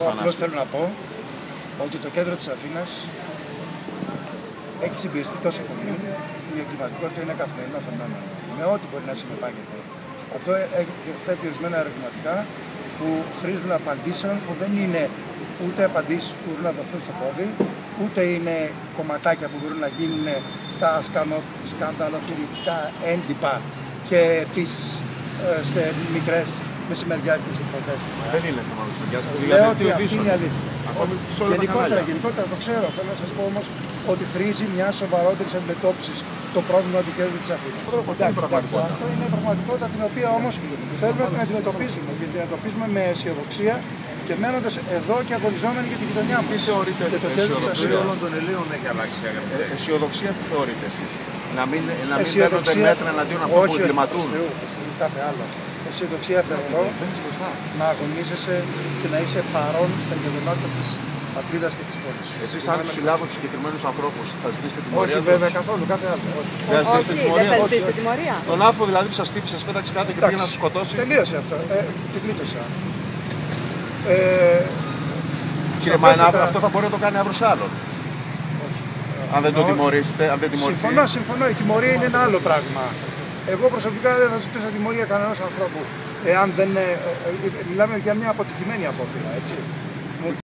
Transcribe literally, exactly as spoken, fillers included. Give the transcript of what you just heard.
Απλώς θέλω να πω ότι το κέντρο της Αθήνας έχει συμπιεστεί τόσο πολύ που η εγκληματικότητα είναι καθημερινό φαινόμενο. Με ό,τι μπορεί να συνεπάγεται. Αυτό θέτει ορισμένα ερωτηματικά που χρήζουν απαντήσεων που δεν είναι ούτε απαντήσεις που μπορούν να δοθούν στο πόδι, ούτε είναι κομματάκια που μπορούν να γίνουν στα σκανδαλοθυρητικά έντυπα και επίσης σε μικρές μεσημεριάτικες εκπομπές. Δεν είναι θέμα μεσημεριάτικες. Λέω ότι αυτή είναι η αλήθεια. Γενικότερα, γενικότερα το ξέρω. Θέλω να σας πω όμως ότι χρήζει μια σοβαρότερη αντιμετώπιση το πρόβλημα του κέντρου της Αθήνας. Αυτό είναι η πραγματικότητα την οποία όμως θέλουμε να την αντιμετωπίζουμε. Και την αντιμετωπίζουμε με αισιοδοξία και μένοντας εδώ και αγωνιζόμενοι για την γειτονιά μας. Τι θεωρείτε και το κέντρο της Αθήνας όλων των Ελλήνων έχει αλλάξει, αγαπητέ. Αισιοδοξία τι θεωρείτε εσείς? Να μην, να μην παίρνονται μέτρα εναντίον αυτών που εγκληματούν? Όχι, κάθε άλλο. Αισιοδοξία θεωρώ να αγωνίζεσαι και να είσαι παρόν στα γεγονότα της πατρίδας και της πόλης. Εσείς αν τους συλλάβουν τους συγκεκριμένους ανθρώπους θα ζητήσετε τιμωρία? Όχι βέβαια καθόλου, κάθε άλλο. Δεν θα ζητήσετε τιμωρία? Δεν θα ζητήσετε τιμωρία. Τον άνθρωπο δηλαδή που σας χτύπησε, σας πέταξε κάτω και πήγε να σας σκοτώσει. Τελείωσε αυτό. Ε, την κλείτωσα. Ε, Κύριε Μάινα, αυτό θα μπορεί να το κάνει αύριο σε άλλον. Αν δεν το τιμωρήσετε, αν δεν τιμωρηθεί. Συμφωνώ, συμφωνώ. Η τιμωρία είναι ένα άλλο πράγμα. Εγώ προσωπικά δεν θα ζητούσα τιμωρία κανένας ανθρώπου. Εάν δεν. Ε, ε, μιλάμε για μια αποτυχημένη απόπειρα, έτσι.